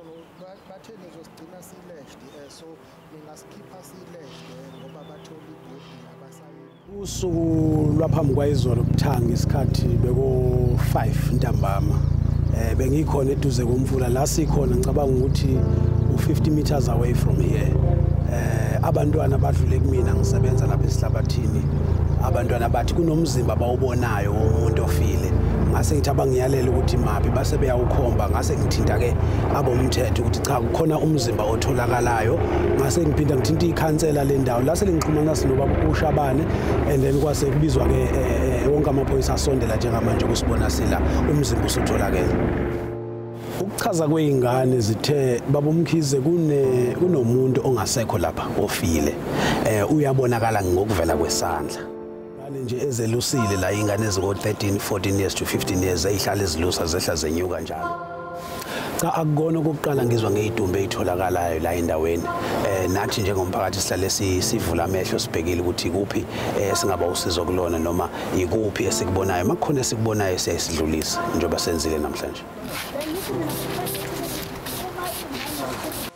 bathe nizosigcina silashed so ningasikipha silashed ngoba bathola ibhodi abasayi. Usuku lwaphambi kwayizolo kuthanga isikhathi beko 5 ntambama. Bengikhona eduze komfula la sikhona ngicabanga ukuthi u50 meters away from here. Abantwana badlule kumina ngisebenza lapha esihlabathini. Abantwana bathi kunomzimba bawubonayo umuntu ofile. Ngase ngithi abangiyalela ukuthi maphi base beyawukhomba ngase ngithinta ke abomthetho ukuthi cha kukhona umzimba otholakalayo. Ngase ngiphinda ngithinta ikhansela le ndawo la selingixhumana sinobaba uShabane and then kwase kubizwa ke wonke amaphoyisa asondela njengamanje kusibona sila umzimba usutholakele. Ukuchaza kweingane zithe babomkhize kunomuntu ongasekho lapha ofile uyabonakala ngokuvela kwesandla ngane nje ezelusile la ingane eziko 13 14 years to 15 years ezihlala ezilusa zehla zenyuka njalo. Cha akukona okokuqala ngizwa ngeyidumbe ezitholakalayo la endaweni nathi njengomphakathi sihlale sivula amehlo sibhekile ukuthi kuphi singaba usizo kulona noma ikuphi esikubonayo makukhona esikubonayo siyasidlulisa njengoba senzile namhlanje.